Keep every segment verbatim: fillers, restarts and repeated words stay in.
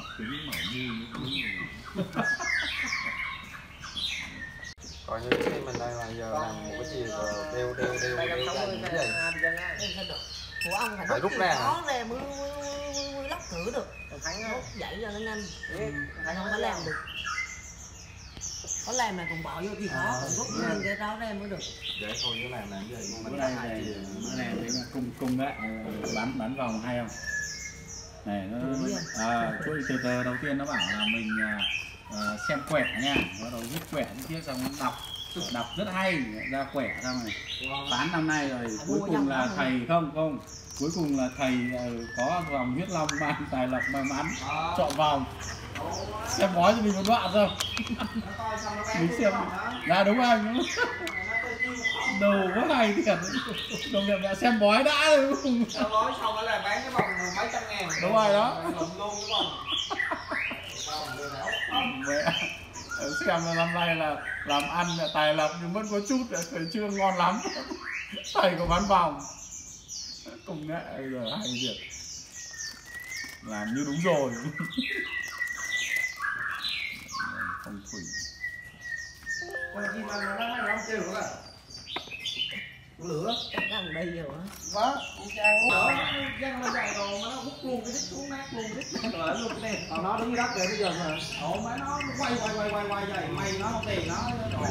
Tính mở mui Còn như khi mình đây là giờ làm một cái gì đều đều đều đều như vậy. Của ông phải, phải rút ra hả? Ra mới mới lắp cửa được. Thắng rút dậy cho nó nhanh. Thằng không phải làm được. Có làm mà còn bỏ vô thì khó, rút lên cái đó ra mới được. Để thôi chứ làm làm gì bữa nay này bữa nay đấy mà cung cung đấy bắn bắn vòng hay không này nó à, chuỗi từ từ đầu tiên nó bảo là mình uh, xem quẻ nha, bắt đầu viết quẻ tiếp xong nó đọc đọc rất hay ra quẻ xong này bán năm nay rồi cuối cùng là thầy không không cuối cùng là thầy uh, có vòng huyết long mang tài lộc may mắn chọn vòng xem bói cho mình một đoạn không mình xem ra đúng không đồ quá hay thiệt đồng nghiệp đã xem bói đã rồi xem bói xong rồi là bán cái vòng mấy trăm ngàn đúng rồi đó luôn đúng không mẹ xem là năm nay là làm ăn là tài lộc nhưng vẫn có chút là chưa ngon lắm thầy có bán vòng công nghệ giờ hay thiệt làm như đúng rồi phong thủy con chim ăn nó nó nó kêu nữa lửa ăn đây rồi á vâng ăn lửa răng nó dài rồi mà nó hút luôn cái đít xuống nát luôn đít rồi luôn cái này còn nó đứng dưới đất kìa bây giờ mà ồ má nó quay quay quay quay quay vậy mày nó không tiền nó đồ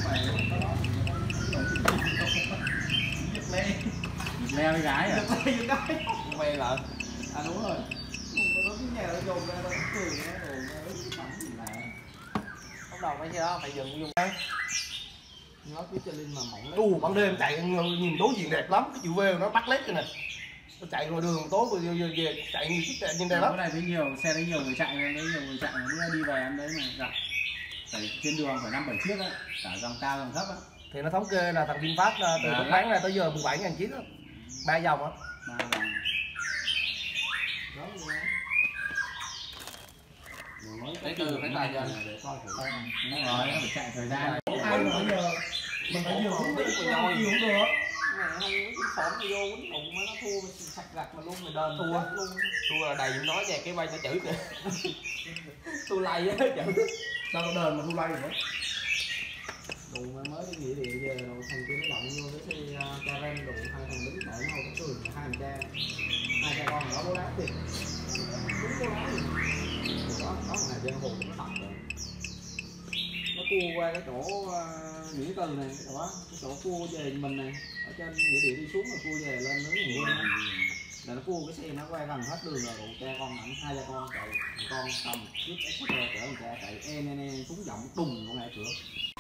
mày nó le với gái à mày lợn à đúng rồi nó cứ nhà nó dồn ra nó cười nó đồ bắt đầu mấy cái đó phải dừng dùng đây nó cứ chơi lên mà mỏng đấy. U ban đêm chạy nhìn đối diện đẹp lắm, cái chữ V nó bắt lét này nè. Nó chạy ngoài đường tối vừa về, về chạy nhiều chiếc nhìn đẹp lắm. Cái này thấy nhiều xe thấy nhiều người chạy nên thấy nhiều người chạy mà bữa đi về em đấy mà gặp phải trên đường phải năm bảy chiếc á, cả dòng cao dòng thấp á. Thì nó thống kê là thằng VinFast từ lúc bán ra tới giờ mười bảy ngàn chiếc á. ba dòng á. ba dòng. Đấy từ phải tài giờ để coi thử. Nó nói nó phải chạy thời gian. Ai mà bây giờ mình phải vừa không biết nhiều không được. Này không cái phỏng vô quýnh đụng mà nó thua sạch gạch mà luôn mày đền thua luôn. Thua là đầy nói về cái bay nó chửi kìa. Tôi lay á chửi. Sao nó đền mà thu lay nữa. Đủ mà mới cái gì thì giờ thằng kia nó động vô cái xe Karen đủ hai thằng đứng đợi nhau cái cười hai thằng cha. Hai cha con nó bố đá thiệt. Đúng bố đá gì. Đó có thằng này trên hồ nó tập rồi. Nó cua qua cái chỗ uh, Nguyễn Từ này đó, cái chỗ cua về mình này ở trên nghĩa địa đi xuống là cua về lên nướng người luôn là nó cua cái xe nó quay gần hết đường rồi đủ cha con ảnh hai cha con chạy con cầm trước cái xe chở cha chạy en en en xuống giọng đùng ở ngay cửa